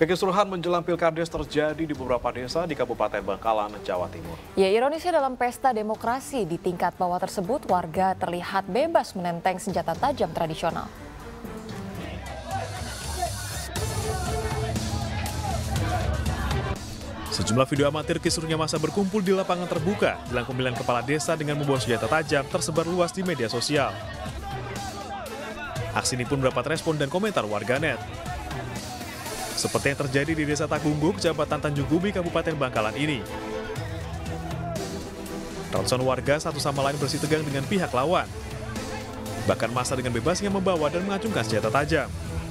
Kekisruhan menjelang Pilkades terjadi di beberapa desa di Kabupaten Bangkalan, Jawa Timur. Ya, ironisnya dalam pesta demokrasi di tingkat bawah tersebut, warga terlihat bebas menenteng senjata tajam tradisional. Sejumlah video amatir kisruhnya masa berkumpul di lapangan terbuka jelang pemilihan kepala desa dengan membawa senjata tajam tersebar luas di media sosial. Aksi ini pun mendapat respon dan komentar warganet. Seperti yang terjadi di Desa Takunggu, Kecamatan Tanjung Gumi, Kabupaten Bangkalan ini. Ratusan warga satu sama lain bersih tegang dengan pihak lawan. Bahkan massa dengan bebasnya membawa dan mengacungkan senjata tajam.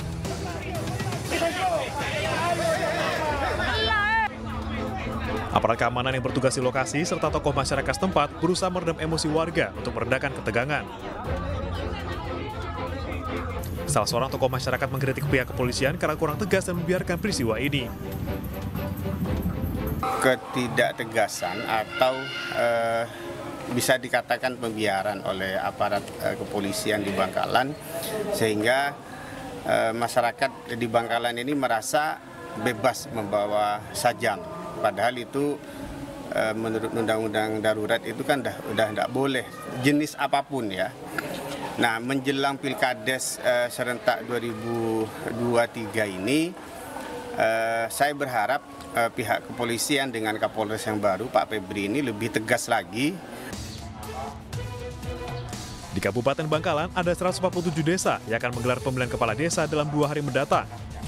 Aparat keamanan yang bertugas di lokasi serta tokoh masyarakat setempat berusaha meredam emosi warga untuk meredakan ketegangan. Salah seorang tokoh masyarakat mengkritik pihak kepolisian karena kurang tegas dan membiarkan peristiwa ini. Ketidaktegasan atau bisa dikatakan pembiaran oleh aparat kepolisian di Bangkalan, sehingga masyarakat di Bangkalan ini merasa bebas membawa sajam. Padahal itu menurut undang-undang darurat itu kan udah tidak boleh, jenis apapun ya. Nah, menjelang Pilkades serentak 2023 ini, saya berharap pihak kepolisian dengan Kapolres yang baru, Pak Febri ini lebih tegas lagi. Di Kabupaten Bangkalan ada 147 desa yang akan menggelar pemilihan kepala desa dalam 2 hari mendatang.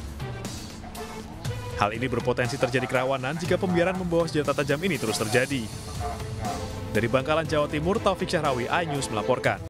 Hal ini berpotensi terjadi kerawanan jika pembiaran membawa senjata tajam ini terus terjadi. Dari Bangkalan, Jawa Timur, Taufik Syahrawi, iNews melaporkan.